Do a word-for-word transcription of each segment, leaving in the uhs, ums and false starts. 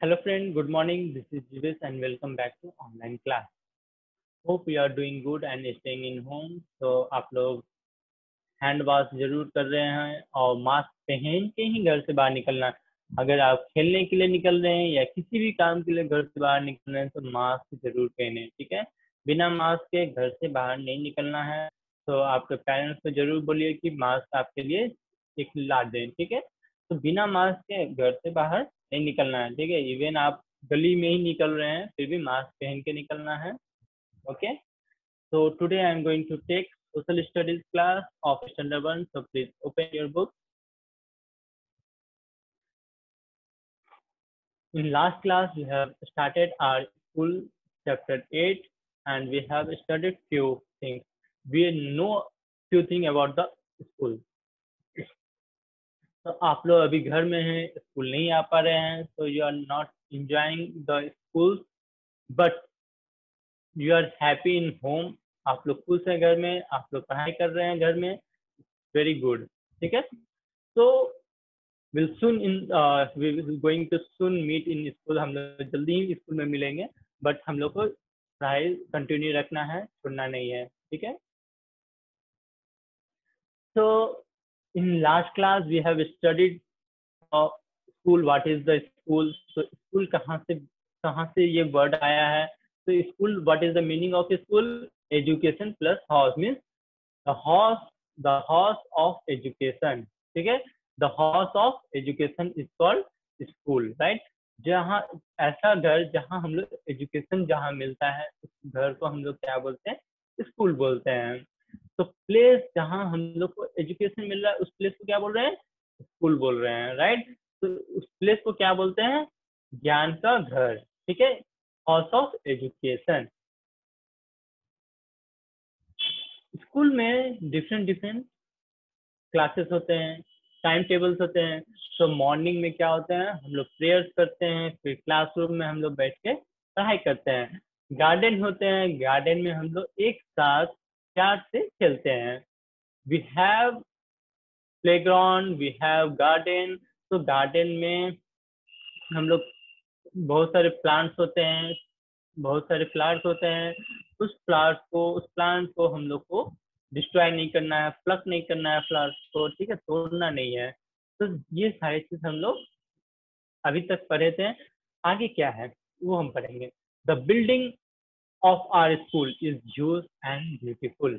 Hello friend, good morning. This is Jivesh and welcome back to online class. Hope you are doing good and staying in home. तो आप लोग hand wash जरूर कर रहे हैं और मास्क पहन के ही घर से बाहर निकलना। अगर आप खेलने के लिए निकल रहे हैं या किसी भी काम के लिए घर से बाहर निकल रहे हैं तो मास्क जरूर पहने, ठीक है। बिना मास्क के घर से बाहर नहीं निकलना है। तो आपके पेरेंट्स को जरूर बोलिए कि मास्क आपके लिए एक ला दें, ठीक है। तो बिना मास्क के घर से बाहर नहीं निकलना है, ठीक है। इवन आप गली में ही निकल रहे हैं फिर भी मास्क पहन के निकलना है, okay. So today I am going to take social studies class of standard one. So please open your book. In last class we have started our school chapter eight and we have studied few things. We know few things about the school. तो आप लोग अभी घर में हैं, school नहीं आ पा रहे हैं, so you are not enjoying the school, but you are happy in home. आप लोग खुश हैं घर में, आप लोग पढ़ाई कर रहे हैं घर में, वेरी गुड, ठीक है। तो will soon in we will going to soon meet in school. हम लोग जल्दी ही स्कूल में मिलेंगे, बट हम लोग को पढ़ाई कंटिन्यू रखना है, छोड़ना नहीं है, ठीक है। तो in last class we have studied school, what is the school. तो स्कूल कहाँ से कहाँ से ये वर्ड आया है। तो school, what is the meaning of school. Education plus house means the house the house of education, ठीक है। The house of education is called school, right. जहाँ ऐसा घर जहाँ हम लोग एजुकेशन जहाँ मिलता है उस घर को हम लोग क्या बोलते हैं, स्कूल बोलते हैं। तो प्लेस जहाँ हम लोग को एजुकेशन मिल रहा है उस प्लेस को क्या बोल रहे हैं, स्कूल बोल रहे हैं, राइट। तो उस प्लेस को क्या बोलते हैं, ज्ञान का घर, ठीक है, हाउस ऑफ एजुकेशन। स्कूल में डिफरेंट डिफरेंट क्लासेस होते हैं, टाइम टेबल्स होते हैं। तो मॉर्निंग में क्या होता है, हम लोग प्रेयर्स करते हैं, फिर क्लासरूम में हम लोग बैठ के पढ़ाई करते हैं। गार्डन होते हैं, गार्डन में हम लोग एक साथ प्यार से खेलते हैं। We have playground, we have garden. तो गार्डन में हम लोग बहुत सारे प्लांट्स होते हैं, बहुत सारे फ्लावर्स होते हैं। उस फ्लावर्स को उस प्लांट को हम लोग को डिस्ट्रॉय नहीं करना है, प्लक नहीं करना है फ्लावर्स को, ठीक है, तोड़ना नहीं है। तो ये सारी चीज हम लोग अभी तक पढ़े थे। आगे क्या है वो हम पढ़ेंगे। The building of our school is huge and beautiful.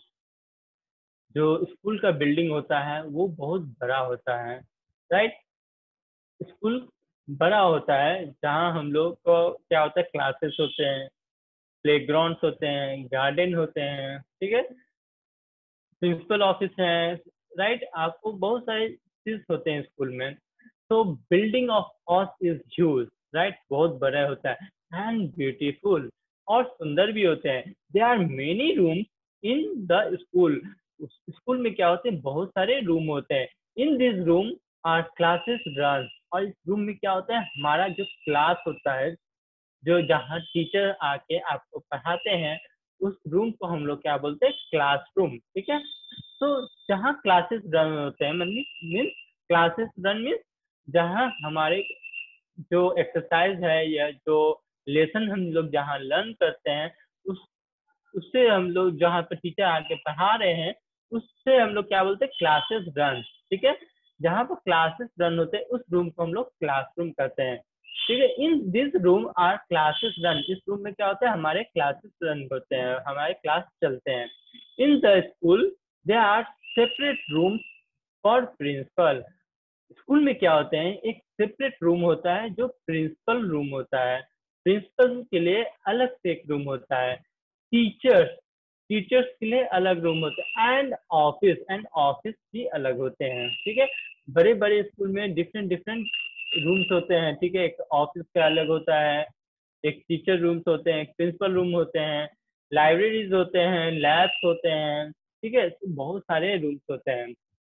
जो स्कूल का बिल्डिंग होता है वो बहुत बड़ा होता है, राइट। स्कूल बड़ा होता है जहाँ हम लोग को क्या होता है, क्लासेस होते हैं, प्लेग्राउंड्स होते हैं, गार्डन होते हैं, ठीक है, प्रिंसिपल ऑफिस है, राइट। आपको बहुत सारे चीज होते हैं स्कूल में। तो building of house is huge, right, बहुत बड़ा होता है, एंड ब्यूटीफुल, और सुंदर भी होते हैं। There are many rooms in the school. School में क्या होते हैं, बहुत सारे रूम होते हैं। In this room are classes run. और इस रूम में क्या होता है, हमारा जो क्लास होता है, जो जहाँ टीचर आके आपको पढ़ाते हैं, उस रूम को हम लोग क्या बोलते हैं, क्लासरूम, ठीक है। तो जहाँ क्लासेस रन होते हैं, मीन्स क्लासेस रन मीन्स जहाँ हमारे जो एक्सरसाइज है या जो लेसन हम लोग जहाँ लर्न करते हैं, उस उससे हम लोग जहाँ पर टीचर आके पढ़ा रहे हैं उससे हम लोग क्या बोलते हैं, क्लासेस रन, ठीक है। जहाँ पर क्लासेस रन होते हैं उस रूम को हम लोग क्लासरूम कहते हैं, ठीक है। In this room are classes run. इस रूम में क्या होता है, हमारे क्लासेस रन होते हैं, हमारे क्लास चलते हैं। In the school they are separate room for principal. School में क्या होते हैं, एक सेपरेट रूम होता है जो प्रिंसिपल रूम होता है। प्रिंसिपल के लिए अलग से एक रूम होता है। टीचर्स टीचर्स के लिए अलग रूम होता है, एंड ऑफिस एंड ऑफिस भी अलग होते हैं, ठीक है। बड़े बड़े स्कूल में डिफरेंट डिफरेंट रूम्स होते हैं, ठीक है। एक ऑफिस का अलग होता है, एक टीचर रूम्स होते हैं, एक प्रिंसिपल रूम होते हैं, लाइब्रेरीज होते हैं, लैब्स होते हैं, ठीक है। तो बहुत सारे रूम्स होते हैं।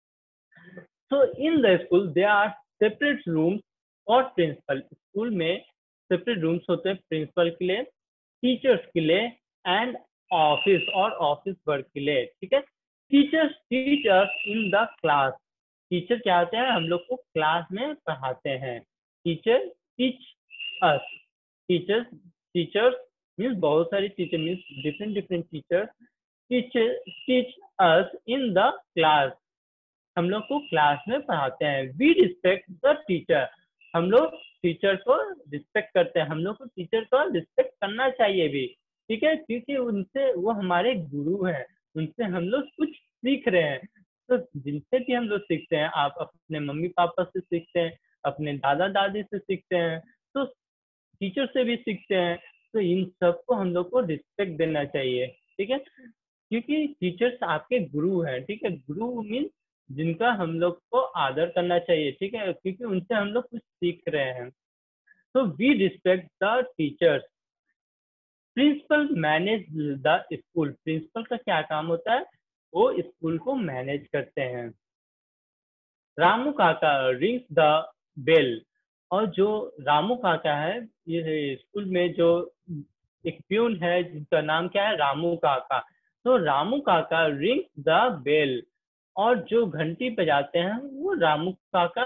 So in the school there are separate rooms for principal. School में सेपरेट रूम्स होते हैं प्रिंसिपल के लिए, टीचर्स के लिए, एंड ऑफिस और ऑफिस वर्क के लिए, ठीक है। Teachers teach us in the class. Teacher क्या होते हैं, हम लोग को क्लास में पढ़ाते हैं। Teacher teach us teachers teachers means बहुत सारी teacher means different different teacher teacher teach us in the class, हम लोग को क्लास में पढ़ाते हैं। वी रिस्पेक्ट द टीचर, हम लोग टीचर को रिस्पेक्ट करते हैं, हम लोग को टीचर को रिस्पेक्ट करना चाहिए भी, ठीक है, क्योंकि उनसे वो हमारे गुरु हैं, उनसे हम लोग कुछ सीख रहे हैं। तो जिनसे भी हम लोग सीखते हैं, आप अपने मम्मी पापा से सीखते हैं, अपने दादा दादी से सीखते हैं, तो टीचर से भी सीखते हैं। तो इन सबको हम लोग को रिस्पेक्ट देना चाहिए, ठीक है, क्योंकि टीचर्स आपके गुरु हैं, ठीक है। गुरु मीन्स जिनका हम लोग को आदर करना चाहिए, ठीक है, क्योंकि उनसे हम लोग कुछ सीख रहे हैं। तो we respect the teachers. Principal manage the school, principal का क्या काम होता है, वो स्कूल को मैनेज करते हैं। रामू काका रिंग्स द बेल, और जो रामू काका है, ये स्कूल में जो एक प्यून है जिसका नाम क्या है, रामू काका। तो रामू काका रिंग्स द बेल, और जो घंटी बजाते हैं वो रामू काका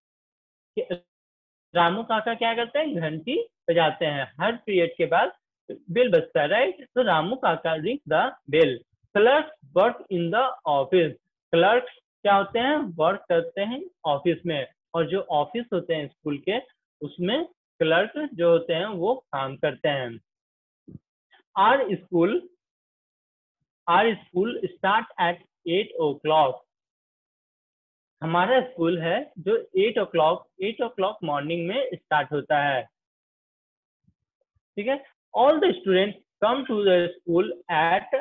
रामू काका क्या करते हैं, घंटी बजाते हैं। हर पीरियड के बाद बेल बजता है, राइट। तो रामू काका ring the bell. Clerk work in the office, clerk क्या होते हैं, वर्क करते हैं ऑफिस में, और जो ऑफिस होते हैं स्कूल के, उसमें क्लर्क जो होते हैं वो काम करते हैं। Our school our school start at eight o'clock, हमारा स्कूल है जो eight o'clock eight o'clock morning में स्टार्ट होता है, ठीक है। All the student come to the school at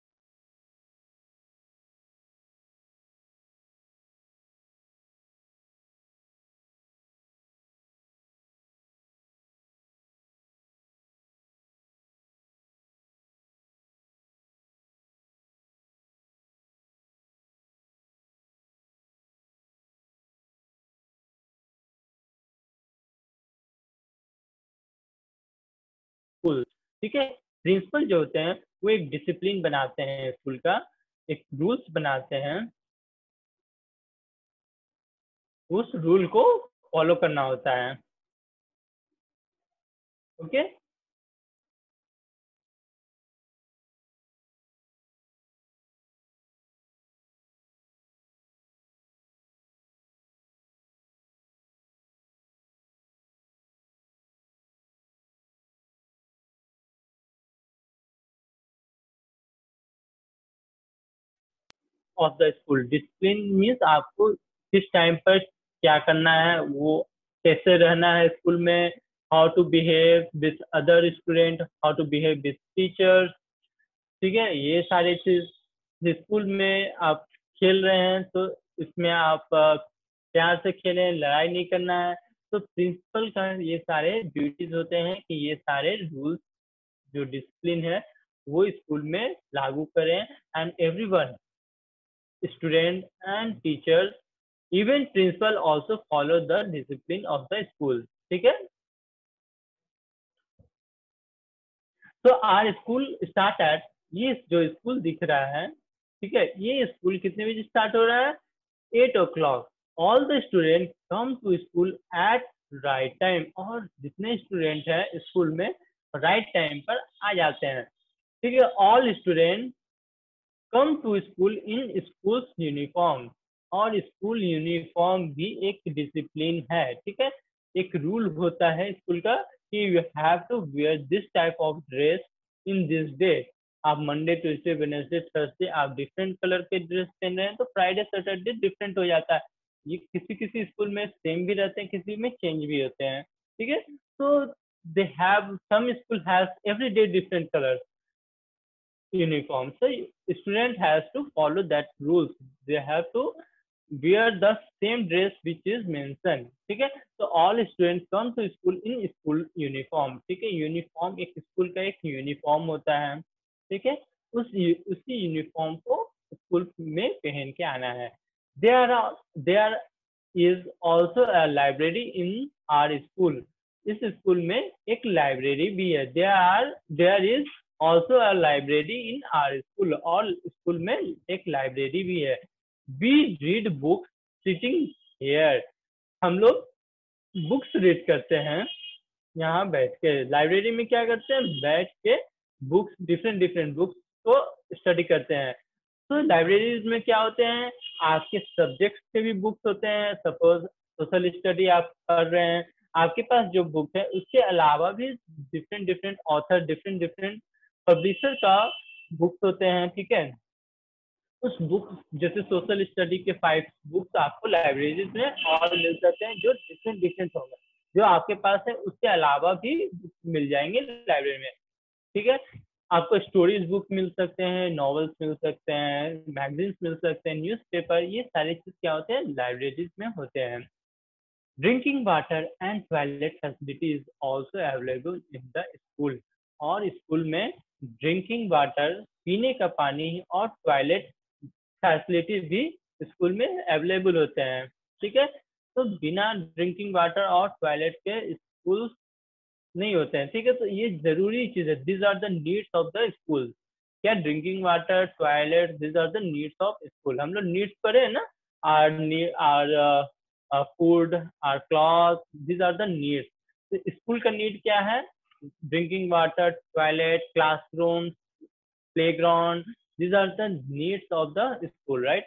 school, ठीक है। प्रिंसिपल जो होते हैं वो एक डिसिप्लिन बनाते हैं स्कूल का, एक रूल्स बनाते हैं, उस रूल को फॉलो करना होता है, okay. Of the school discipline means आपको किस टाइम पर क्या करना है, वो कैसे रहना है स्कूल में, how to behave with other student, how to behave with teachers, ठीक है। ये सारे चीज स्कूल में आप खेल रहे हैं तो इसमें आप अ, प्यार से खेलें, लड़ाई नहीं करना है। तो प्रिंसिपल का ये सारे ड्यूटीज होते हैं कि ये सारे रूल्स जो डिसिप्लिन है वो स्कूल में लागू करें, and everyone student and teachers even principal also follow the discipline of the school, ठीक है। तो आर स्कूल स्टार्ट एट, ये जो स्कूल दिख रहा है, ठीक है, ये स्कूल कितने बजे स्टार्ट हो रहा है, eight o'clock. All the student come to school at right time, और जितने स्टूडेंट हैं स्कूल में राइट right टाइम पर आ जाते हैं, ठीक है। All student come to school in school uniform, और स्कूल यूनिफॉर्म भी एक डिसिप्लिन है, ठीक है। एक रूल होता है स्कूल का कि you have to wear this type of dress in this day. आप मंडे ट्यूसडे वेडनेसडे थर्सडे आप डिफरेंट कलर के ड्रेस पहन रहे हैं, तो फ्राइडे सैटरडे डिफरेंट हो जाता है। ये किसी किसी स्कूल में सेम भी रहते हैं, किसी में चेंज भी होते हैं, ठीक है। तो they have some school has every day different colour uniform. So student has to follow that rules. They have to wear the same dress which is mentioned. ठीक है। तो all students come to school in school uniform. ठीक है। Uniform एक school का एक uniform होता है, ठीक है। उस उसी यूनिफॉर्म को स्कूल में पहन के आना है। There are there is also a library in our school. इस स्कूल में एक लाइब्रेरी भी है। There are there is also a library in our school, और स्कूल में एक लाइब्रेरी भी है। We read books sitting here, हम लोग बुक्स रीड करते हैं यहाँ बैठ के लाइब्रेरी में क्या करते हैं, बैठ के बुक्स, डिफरेंट डिफरेंट बुक्स को स्टडी करते हैं। तो लाइब्रेरीज में क्या होते हैं, आपके सब्जेक्ट्स के भी बुक्स होते हैं। सपोज सोशल स्टडी आप कर रहे हैं, आपके पास जो बुक है उसके अलावा भी different different author, different different publisher का बुक्स होते हैं, ठीक है। उस बुक जैसे सोशल स्टडी के फाइव बुक्स आपको लाइब्रेरीज में और मिल सकते हैं जो डिफरेंट डिफरेंट होंगे, जो आपके पास है उसके अलावा भी मिल जाएंगे लाइब्रेरी में, ठीक है। आपको स्टोरीज बुक मिल सकते हैं, नॉवेल्स मिल सकते हैं, मैगजीन्स मिल सकते हैं, न्यूज़पेपर, ये सारी चीज क्या होते हैं, लाइब्रेरीज में होते हैं। Drinking water and toilet facilities also available in the school. और स्कूल में ड्रिंकिंग वाटर, पीने का पानी और टॉयलेट फैसिलिटीज भी स्कूल में अवेलेबल होते हैं, ठीक है। तो बिना ड्रिंकिंग वाटर और टॉयलेट के स्कूल नहीं होते हैं, ठीक है। तो ये जरूरी चीज है, this are the needs of the school. क्या, drinking water, toilet, this are the needs of school. हम लोग नीड्स पढ़े है ना, are are food, are cloth, this are the needs. तो स्कूल का नीड क्या है, drinking water, toilet, classroom, playground, these are the needs of the school, right?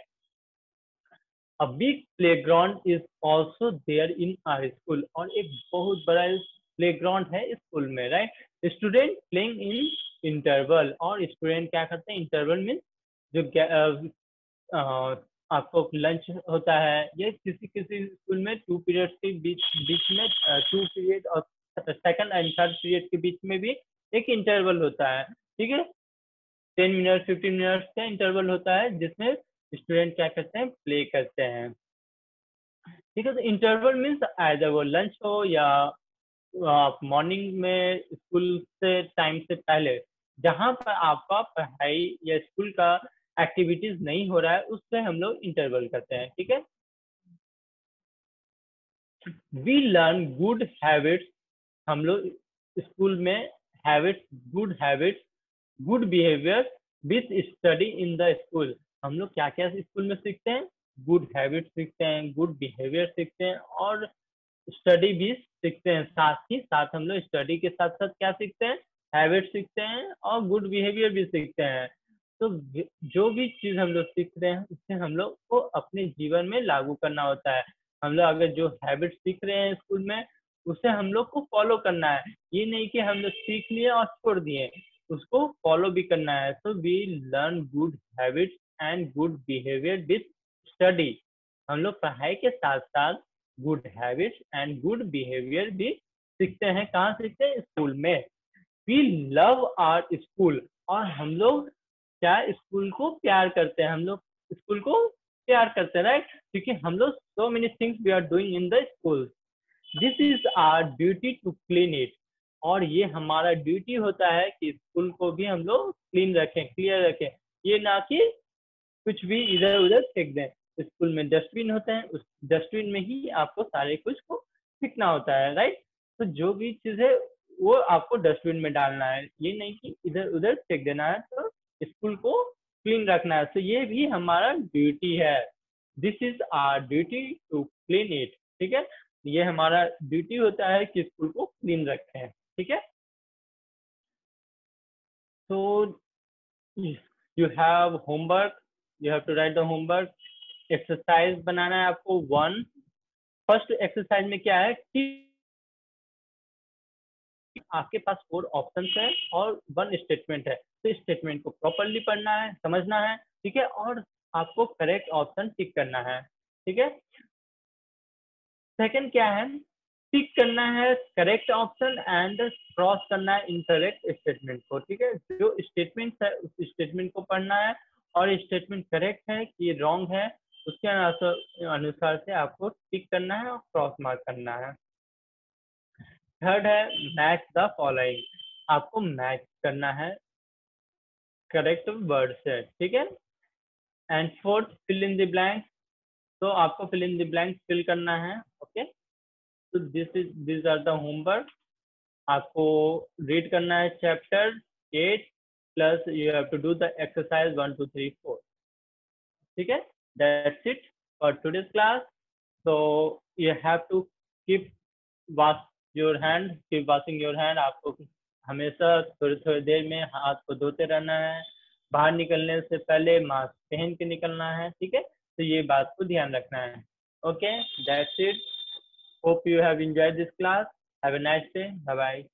A big playground is also there in our school। और एक बहुत बड़ा playground है school में, right. Student playing in interval. और स्टूडेंट क्या करते हैं, इंटरवल मीन जो uh, uh, आपको लंच होता है, ये किसी किसी स्कूल में टू पीरियड के बीच बीच में टू पीरियड और सेकंड एंड थर्ड पीरियड के बीच में भी एक इंटरवल होता है, ठीक है। टेन मिनट फिफ्टीन मिनट्स का इंटरवल होता है जिसमें स्टूडेंट क्या करते हैं, प्ले करते हैं, ठीक है। तो इंटरवल मीन्स एज वो लंच हो या आप मॉर्निंग में स्कूल से टाइम से पहले, जहाँ पर आपका पढ़ाई या स्कूल का एक्टिविटीज नहीं हो रहा है, उससे हम लोग इंटरवल करते हैं, ठीक है। We learn good habits. हम लोग स्कूल में habits, good habits, good behaviour with study in the school. हम लोग क्या क्या स्कूल में सीखते हैं, गुड हैबिट सीखते हैं, गुड बिहेवियर सीखते हैं और स्टडी भी सीखते हैं। साथ ही साथ हम लोग स्टडी के साथ साथ क्या सीखते हैं, हैबिट सीखते हैं और गुड बिहेवियर भी सीखते हैं। तो जो भी चीज हम लोग सीख रहे हैं उससे हम लोग को अपने जीवन में लागू करना होता है। हम लोग अगर जो हैबिट सीख रहे हैं स्कूल में, उसे हम लोग को फॉलो करना है। ये नहीं कि हम लोग सीख लिए और छोड़ दिए, उसको फॉलो भी करना है। तो we learn good habits and good behaviour with study. हम लोग पढ़ाई के साथ साथ good habits and good behaviour भी सीखते हैं। कहाँ सीखते हैं, स्कूल में। We love our school. और हम लोग क्या, स्कूल को प्यार करते हैं, हम लोग स्कूल को प्यार करते हैं, राइट। क्योंकि हम लोग so many things we are doing in the school. This is our duty to clean it. और ये हमारा ड्यूटी होता है कि स्कूल को भी हम लोग क्लीन रखें, क्लियर रखें। ये ना कि कुछ भी इधर उधर फेंक दें। स्कूल में डस्टबिन होते हैं, उस डस्टबिन में ही आपको सारे कुछ को फेंकना होता है, राइट। तो जो भी चीज है वो आपको डस्टबिन में डालना है, ये नहीं कि इधर उधर फेंक देना है। तो स्कूल को क्लीन रखना है, तो ये भी हमारा ड्यूटी है। This is our duty to clean it, ठीक है। ये हमारा ड्यूटी होता है कि स्कूल को क्लीन रखें, ठीक है। तो you have homework, you have to write the homework. Exercise बनाना है आपको वन। फर्स्ट एक्सरसाइज में क्या है कि आपके पास फोर ऑप्शंस है और वन स्टेटमेंट है। तो स्टेटमेंट को प्रॉपरली पढ़ना है, समझना है, ठीक है। और आपको करेक्ट ऑप्शन टिक करना है, ठीक है। सेकंड क्या है, टिक करना है करेक्ट ऑप्शन एंड क्रॉस करना है इनकरेक्ट स्टेटमेंट को, ठीक है। जो स्टेटमेंट है उस स्टेटमेंट को पढ़ना है और स्टेटमेंट करेक्ट है कि रॉन्ग है, उसके अनुसार से आपको टिक करना है और क्रॉस मार्क करना है। थर्ड है मैच द फॉलोइंग। आपको मैच करना है करेक्ट वर्ड से, ठीक है। And fourth fill in the blank. तो आपको fill in the blank fill करना है, ओके। तो this is this are the homework. आपको रीड करना है chapter eight plus you have to do the exercise one two three four, ठीक है। That's it for today's class. So you have to keep watch your hand, keep washing your hand. आपको हमेशा थोड़ी थोड़ी देर में हाथ को धोते रहना है। बाहर निकलने से पहले मास्क पहन के निकलना है, ठीक है। तो ये बात को ध्यान रखना है। Okay, that's it. Hope you have enjoyed this class. Have a nice day. Bye bye.